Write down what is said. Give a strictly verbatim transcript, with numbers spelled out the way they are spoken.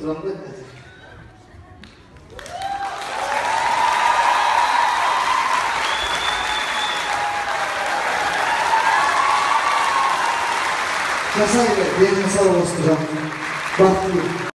Trompet. Жасай бер, денің сау болсын, жаным. Бақытты бол.